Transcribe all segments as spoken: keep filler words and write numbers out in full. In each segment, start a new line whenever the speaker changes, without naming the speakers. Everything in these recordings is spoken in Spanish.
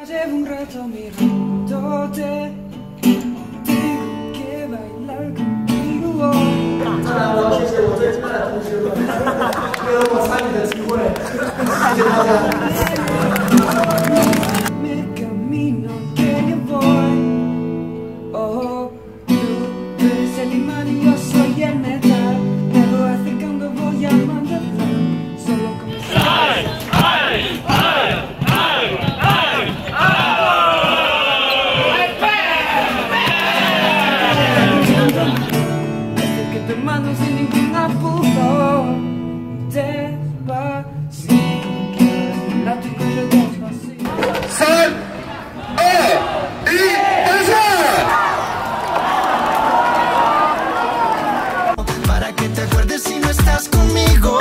Llevo un rato mirándote, tengo que bailar contigo.
谢谢我最亲爱的同学们，给了我参与的机会，谢谢大家。
Mi camino que yo voy, oh, tú eres el imán y yo soy el metal. Me voy acercando, voy a mandar solo con mi ¡ay! ¡Ay! ¡Ay! ¡Ay! ¡Ay! Desde que te mando sin ningún apuro, despacito, quiero la tu cuello despacito.
¡Sal! ¡Eh! ¡Y
para que te acuerdes si no estás conmigo.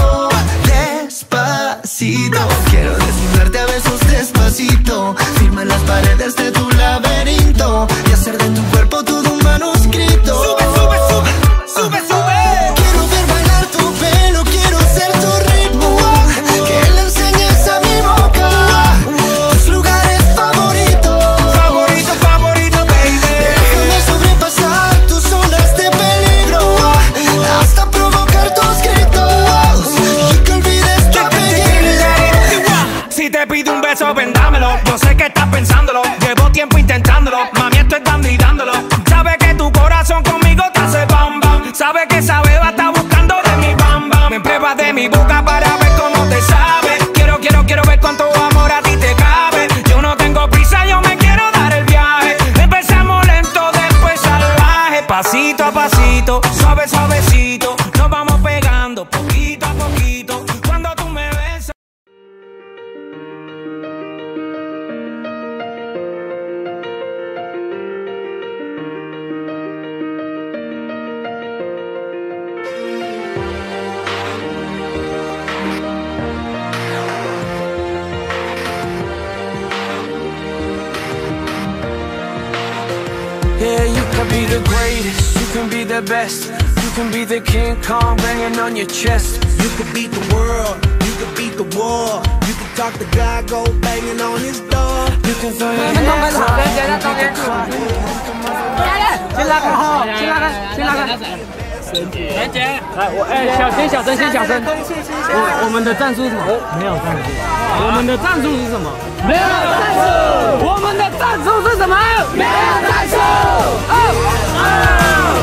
Despacito, quiero desnudarte a besos despacito. Firma las paredes de tu laberinto y hacer de tu cuerpo todo un manuscrito. Sube, sube, sube, sube, sube. Quiero ver bailar tu pelo, quiero ser tu ritmo. Que le enseñes a mi boca tus lugares favoritos. Favorito, favorito, baby. Déjame sobrepasar tus zonas de peligro hasta provocar tus gritos y que olvides tu apellido. Si te pido un beso, ven dámelo. Yo sé que estás pensándolo, llevo tiempo intentándolo. Mami, estoy dando y dándolo. Sabe que tu corazón conmigo te hace bam bam. Sabe que esa beba está buscando de mi bam bam. Me pruebas de mi boca para ver cómo te sabe. Quiero, quiero, quiero ver cuánto amor a ti te cabe. Yo no tengo prisa, yo me quiero dar el viaje. Empezamos lento, después salvaje. Pasito a pasito, suave, suavecito. Nos vamos pegando poquito a poquito. Cuando tú me besas.
Yeah, you can be the greatest, you can be the best. You can be the King Kong banging on your chest.
You could beat the world, you could beat the war. You could talk to God, go banging on his door.
You can throw your hands up.
先拉开哈，先拉开，先拉开。来姐，来我哎，小心小声，先小声。我我们的战术是什么？没有战术。我们的战术是什么？没有战术。我们的战术是什么？没有战术。哦哦。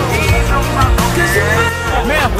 没有。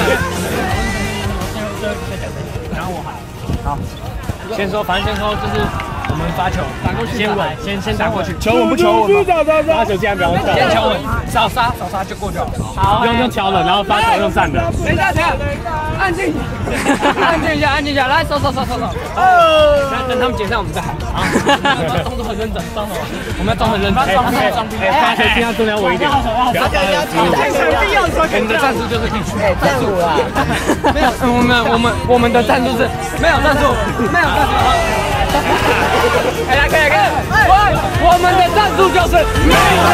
然后我喊。好，先说，反正先说就是。 我们发球，打过去，先稳，先先打过去，球稳不球稳？发球尽量不要站，先球稳，少杀少杀就过就好。好，用用敲的，然后发球用站的。等一下，等一下，安静，安静一下，安静一下，来，手手手手手。哦，等他们解散，我们再喊。好，动作很认真，装什么？我们要装很认真，装逼，装逼。哎，发球尽量重量稳一点，不要发球。我们的战术就是必须。哎，战术啊！没有，我们我们我们的战术是没有战术，没有战术。 哎，来，可以，可以，我我们的战术就是没有战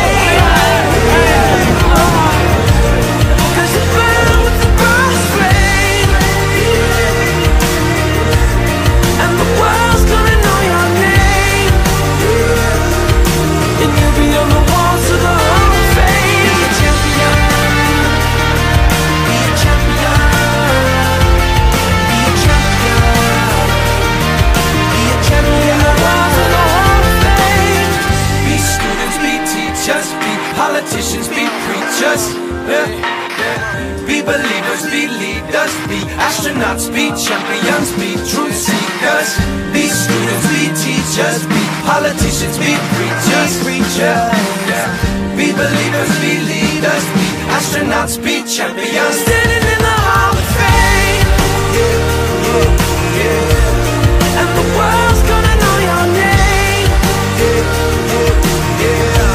术。
Politicians be preachers, yeah, yeah. Be believers, be leaders, be astronauts, be champions, be truth seekers. Be students, be teachers, be politicians, be preachers, preachers, yeah. Be believers, be leaders, be astronauts, be champions. Standing in the Hall of Fame, yeah, yeah, yeah. And the world's gonna know your name, yeah, yeah, yeah.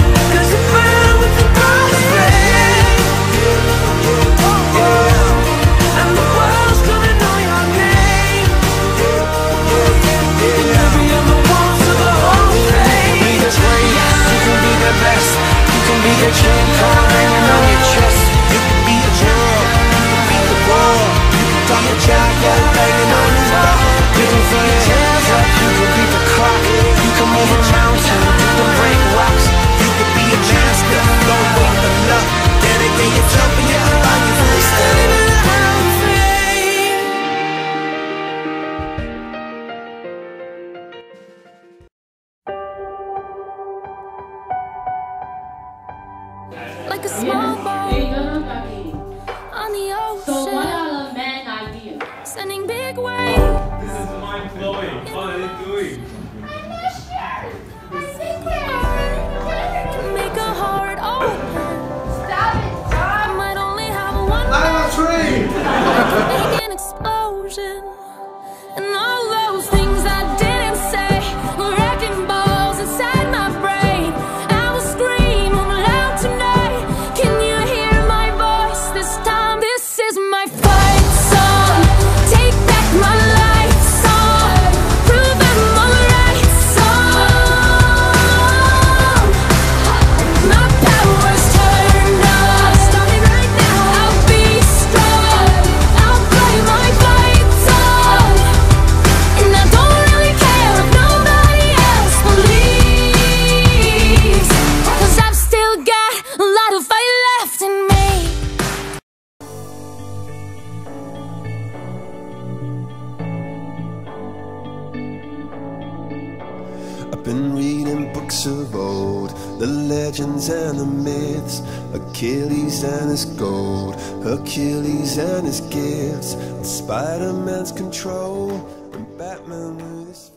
Be the king Kong hanging on your chest. You can be the world, you can beat the war. You can talk to Jack, banging on his door. You can throw your hands up, you can beat the clock. You can
like a small boat on the ocean, sending big waves.
This is mind blowing. What are they doing?
Can make a heart open. I might only have one
tree.
make an explosion, and all those things I didn't say were wrecking balls inside my brain. I will scream loud tonight. Can you hear my voice this time? This is my fight song. Take back my life song. Prove I'm alright song. My power's turned on. Starting right now. I'll be strong. I'll play my fight song. And I don't really care if nobody else believes, 'cause I've still got a lot of fight left in me.
I've been reading books of old, the legends and the myths, Achilles and his gold, Hercules and his gifts, Spider-Man's control, and Batman with his